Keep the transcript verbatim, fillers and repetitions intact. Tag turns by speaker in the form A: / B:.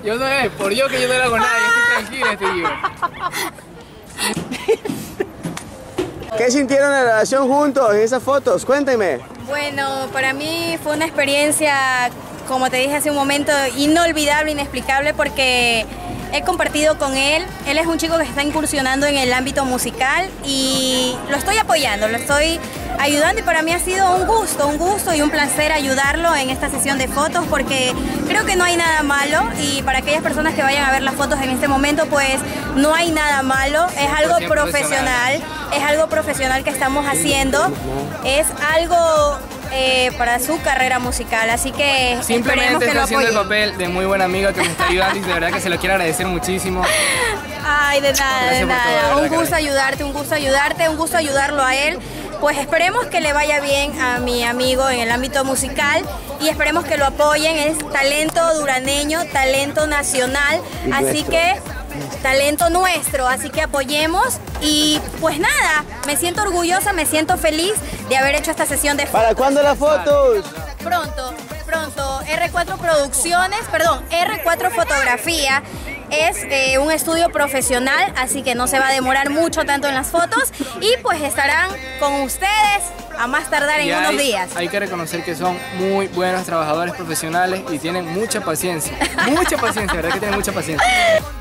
A: Yo no es, por yo que yo no le hago nada, yo estoy tranquila, te digo.
B: ¿Qué sintieron en la relación juntos en esas fotos? Cuéntenme.
C: Bueno, para mí fue una experiencia, como te dije hace un momento, inolvidable, inexplicable, porque he compartido con él. Él es un chico que está incursionando en el ámbito musical y lo estoy apoyando, lo estoy ayudando, y para mí ha sido un gusto, un gusto y un placer ayudarlo en esta sesión de fotos, porque creo que no hay nada malo, y para aquellas personas que vayan a ver las fotos en este momento, pues no hay nada malo, es algo profesional, es algo profesional que estamos haciendo, es algo eh, para su carrera musical, así que
A: simplemente
C: esperemos que
A: está
C: lo
A: haciendo
C: apoyen.
A: el papel de muy buena amiga que me está ayudando, y de verdad que se lo quiero agradecer muchísimo.
C: Ay, de nada,
A: Gracias
C: de
A: por todo, de
C: nada,
A: verdad
C: un
A: que
C: gusto
A: gracias.
C: ayudarte, un gusto ayudarte, un gusto ayudarlo a él. Pues esperemos que le vaya bien a mi amigo en el ámbito musical y esperemos que lo apoyen. Es talento duraneño, talento nacional, así que talento nuestro, así que apoyemos. Y pues nada, me siento orgullosa, me siento feliz de haber hecho esta sesión de fotos.
B: ¿Para cuándo las fotos?
C: Pronto, pronto, R cuatro Producciones, perdón, R cuatro Fotografía. Es eh, un estudio profesional, así que no se va a demorar mucho tanto en las fotos, y pues estarán con ustedes a más tardar en
A: Y
C: unos
A: hay,
C: días.
A: hay que reconocer que son muy buenos trabajadores profesionales y tienen mucha paciencia. Mucha paciencia, ¿verdad que tienen mucha paciencia?